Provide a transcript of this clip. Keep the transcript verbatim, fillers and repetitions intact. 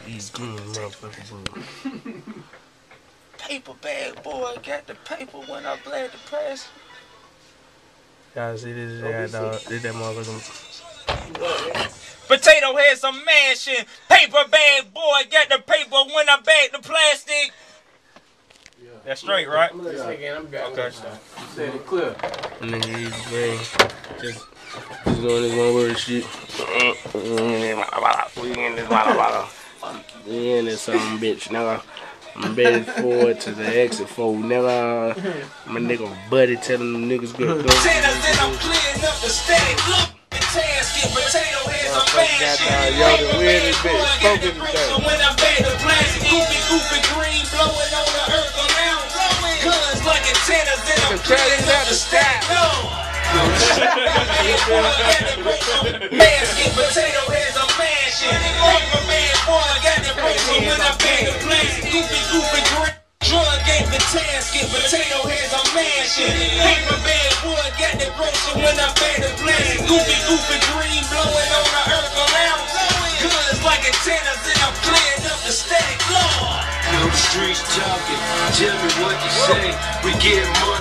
Easygreen, motherfucker, bro. Paper bag boy, got the paper when I bled the press. Y'all see this shit, dog? This that motherfucker. Potato heads I'm mashing. Paper bag boy, got the paper when I bag the plastic. Yeah. That's straight, right? I'm listening again. I'm back. Okay. You said it clear. Nigga Easygreen. Just, just doing this one word shit. We in this something, bitch, nigga. I'm headed forward to the exit for nigga. My nigga buddy telling them niggas good go. Then I'm clearing up the static look. Tasket, potato heads I'm mashing. Yotta, we in this bitch. Focus the thing. When I bag the plastic, goofy, goofy green, blowing on the earth around. Guns like antennas, then I'm clearing up the static look. Basket, potato heads I'm mashing. Paper man, boy, I got the paper when I bag the plastic. Goofy, goofy green. Drug game for tasket, potato heads I'm mashing. Paper bag, boy, got the grocery when I bag the plastic. Goofy, goofy green, blowing on the earth around. Guns like antennas, and I'm clearing up the static law. No streets talking, tell me what you say. We get money.